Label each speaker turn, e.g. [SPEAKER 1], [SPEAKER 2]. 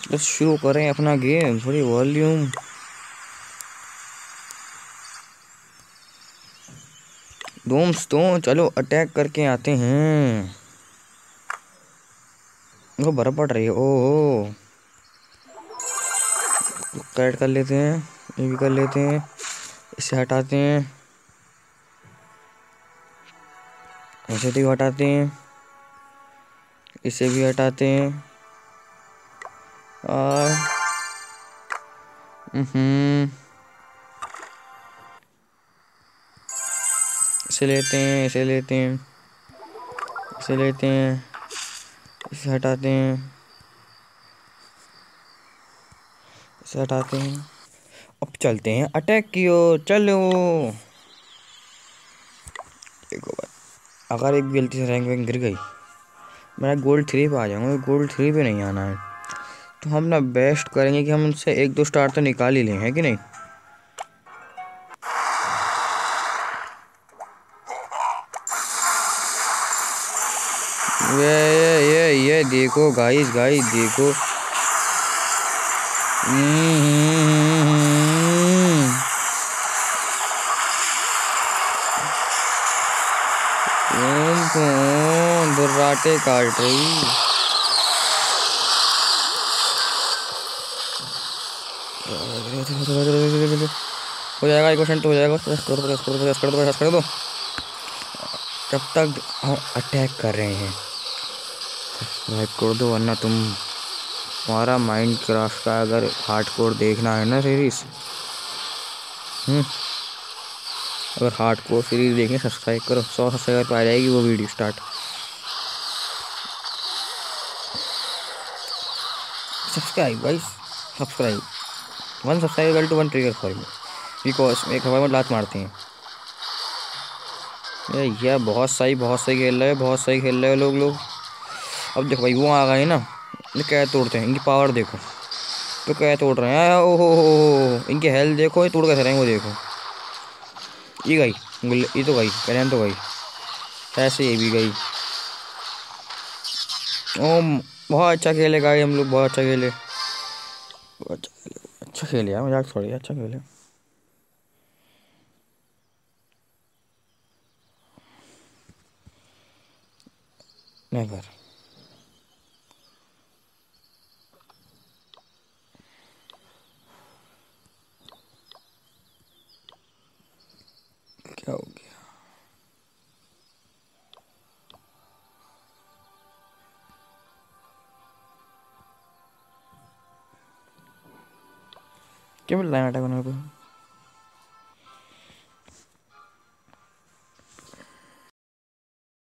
[SPEAKER 1] बस शुरू करें अपना गेम, थोड़ी वॉल्यूम। दोस्तों चलो अटैक करके आते हैं। वो बर्फ पड़ रही है। ओह, कैट कर लेते हैं, ये भी कर लेते हैं, इसे हटाते हैं, इसे भी हटाते हैं, इसे भी हटाते हैं। और इसे लेते हैं, इसे लेते हैं, इसे लेते हैं, इसे हटाते हैं, इसे हटाते हैं। अब चलते हैं अटैक की ओर, चलो। देखो भाई, अगर एक गलती से रैंक वैंक गिर गई, मेरा गोल्ड 3 पे आ जाऊंगा। गोल्ड 3 पे नहीं आना है, तो हम ना बेस्ट करेंगे कि हम उनसे 1-2 स्टार तो निकाल ही लें, है कि नहीं। ये देखो गाइस, गाइस देखो। दुर्राटे काट रही। हो जाएगा, 1% तो हो जाएगा। कर दो। जब तक हम अटैक कर रहे हैं सब्सक्राइब कर दो, वरना तुम्हारा माइंड क्राफ्ट का अगर हार्डकोर देखना है ना सीरीज, अगर हार्डकोर सीरीज देखनी, सब्सक्राइब करो। 100 सब्सक्राइबर पर आ जाएगी वो video start. Subscribe guys, subscribe. 1 subscriber to 1 trigger for me, because एक हवा में लात मारते हैं। ये बहुत सही खेल रहे हैं, बहुत सही खेल रहे हैं लोग। अब देखो भाई, वो आ गए ना, ये क्या तोड़ते हैं, इनकी पावर देखो। तो क्या तोड़ रहे हैं, ओहो, इनकी हेल्थ देखो, ये तोड़ कैसे रहे हैं वो देखो। ये गई, ये तो गई, करें तो गई, ऐसे ये भी गई। ओ, बहुत अच्छा खेले गाई, हम लोग बहुत अच्छा खेले, बहुत अच्छा खेले यार, मजाक थोड़ी, अच्छा खेले। नेवर। क्या हो गया? क्या मिल रहा है नाटक बनाने को?